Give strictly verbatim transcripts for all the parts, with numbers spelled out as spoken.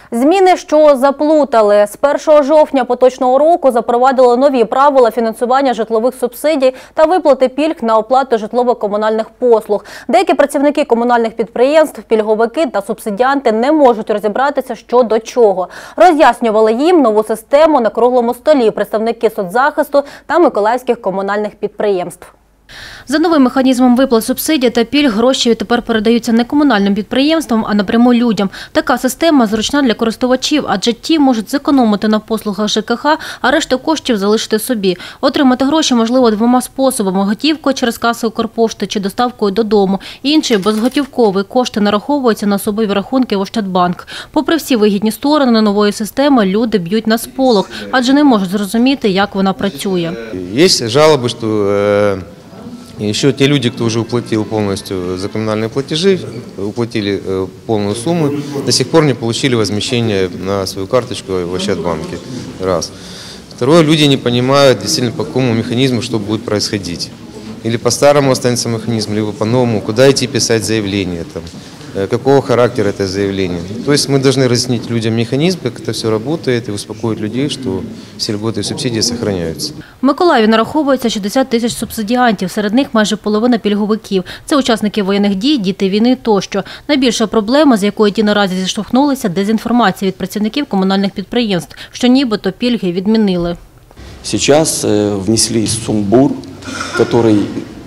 Зміни, що заплутали. З першого жовтня поточного року запровадили нові правила фінансування житлових субсидій та виплати пільг на оплату житлово-комунальних послуг. Деякі працівники комунальних підприємств, пільговики та субсидіанти не можуть розібратися, що до чого. Роз'яснювали їм нову систему на круглому столі представники соцзахисту та миколаївських комунальних підприємств. За новим механізмом виплат субсидій та пільг гроші тепер передаються не комунальним підприємствам, а напряму людям. Така система зручна для користувачів, адже ті можуть зекономити на послугах ЖКХ, а решту коштів залишити собі. Отримати гроші можливо двома способами – готівкою через каси Укрпошти чи доставкою додому. Інший – безготівковий. Кошти нараховуються на особові рахунки в Ощадбанк. Попри всі вигідні сторони нової системи, люди б'ють на сполох, адже не можуть зрозуміти, як вона працює. Є жалоби, що еще те люди, кто уже уплатил полностью за коммунальные платежи, уплатили полную сумму, до сих пор не получили возмещение на свою карточку в Ощадбанке. Раз. Второе, люди не понимают действительно, по какому механизму что будет происходить. Или по старому останется механизм, либо по новому, куда идти писать заявление, там, какого характера это заявление. То есть мы должны разъяснить людям механизм, как это все работает, и успокоить людей, что все льготы и субсидии сохраняются. В Миколаєві нараховується шістдесят тисяч субсидіантів, серед них майже половина пільговиків. Це учасники воєнних дій, діти війни тощо. Найбільша проблема, з якою ті наразі зіштовхнулися – дезінформація від працівників комунальних підприємств, що нібито пільги відмінили. Зараз внесли сумбур, який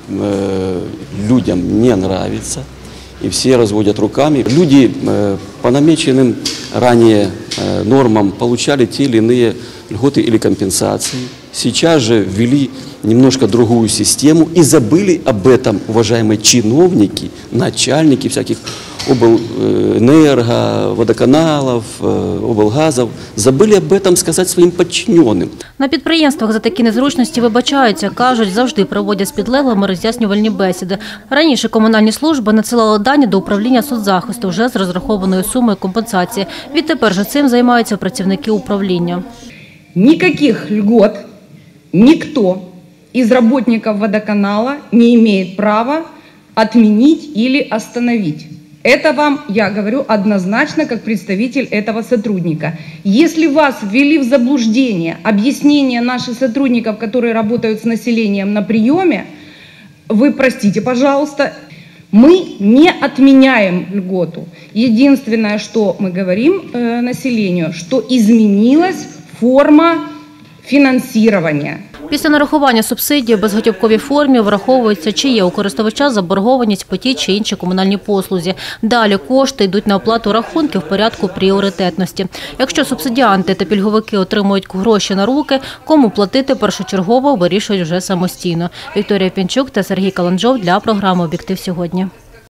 людям не подобається. И все разводят руками. Люди по намеченным ранее нормам получали те или иные льготы или компенсации. Сейчас же ввели немножко другую систему и забыли об этом, уважаемые чиновники, начальники всяких облэнерго, водоканалов, облгазов, забыли об этом сказать своим подчиненным. На підприємствах за такі незручності вибачаються, кажуть, завжди проводять з підлеглими роз'яснювальні бесіди. Раніше комунальні служби надсилали дані до управління соцзахисту вже з розрахованою сумою компенсації. Відтепер же цим займаються працівники управління. Никаких льгот никто из работников водоканала не имеет права отменить или остановить. Это вам, я говорю однозначно, как представитель этого сотрудника. Если вас ввели в заблуждение объяснения наших сотрудников, которые работают с населением на приеме, вы простите, пожалуйста, мы не отменяем льготу. Единственное, что мы говорим э, населению, что изменилась форма фінансування. Після нарахування субсидій в безготівковій формі враховується, чи є у користувача заборгованість по тій чи іншій комунальній послузі. Далі кошти йдуть на оплату рахунків в порядку пріоритетності. Якщо субсидіанти та пільговики отримують гроші на руки, кому платити першочергово вирішують вже самостійно. Вікторія Пінчук та Сергій Каланджов для програми «Об'єктив сьогодні».